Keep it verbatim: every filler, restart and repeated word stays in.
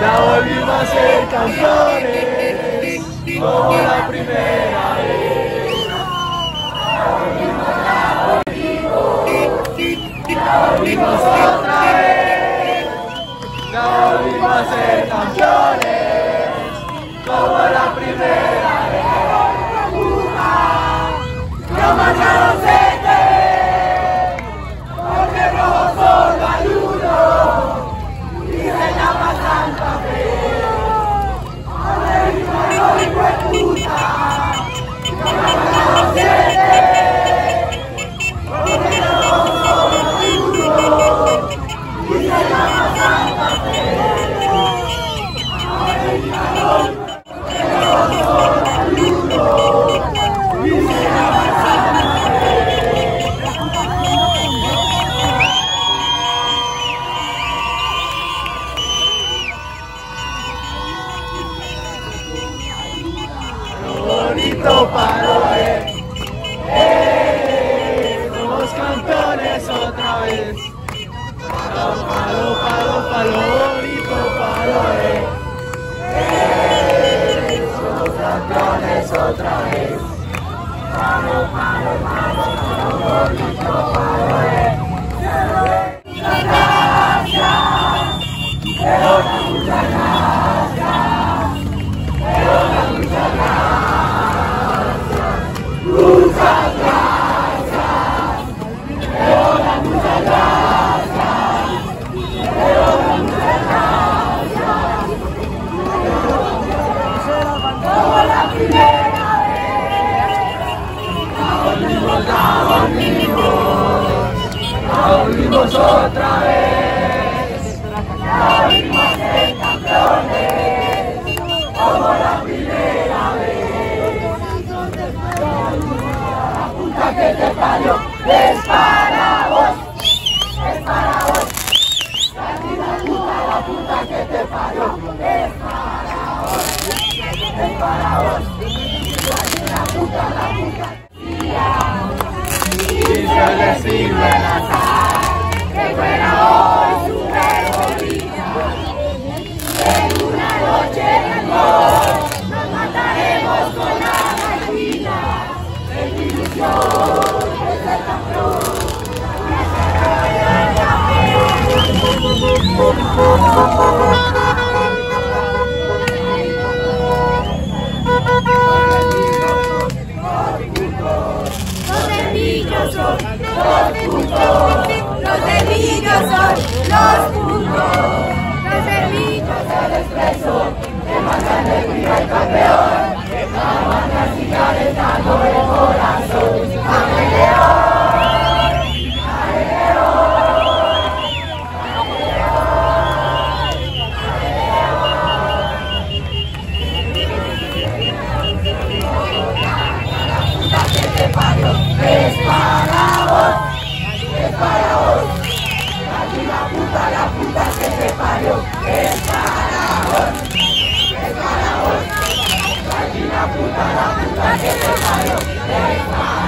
Ya volvimos a ser campeones, como la primera vez. Ya volvimos, ya volvimos, ya volvimos otra vez. Ya volvimos a ser campeones, como la primera vez. Yo mañana sé que, porque rojos son ayuno, y se llama Santa Fe. América no hijo de puta, yo mañana sé que, porque rojos son ayuno, y se llama Santa Fe. América no hijo de puta, y se llama Santa Fe. Bonito palo, eh, eh, somos campeones otra vez. Palo, palo, palo, palo, bonito palo, eh, eh, somos campeones otra vez. Palo, palo, palo, palo, bonito palo, eh, muchas gracias, pero muchas gracias, pero muchas gracias. Muchas gracias, Leona, muchas gracias, Leona, muchas gracias, como la primera vez, ya volvimos, ya volvimos, ya volvimos otra vez, ya volvimos a ser campeones, como la primera vez. La puta que te parió, es para vos, es para vos. La puta, la puta que te parió, es para vos, es para vos. La puta, la puta. Y se le sirve la sal, que fuera hoy su revolvida. En una noche de amor, nos mataremos con la gallina. En ilusión de ser campeón. Los cerrillos son los puntos, los cerrillos son los puntos, los cerrillos son el expreso, que más alegría el campeón. La banda sigue alentando el corazón. ¡Ave León! ¡Ave León! ¡Ave León! ¡Ave León! La puta que te parió es para vos, es para vos. La puta, la puta que te parió es para vos, es para vos. La puta, la puta que te parió, es para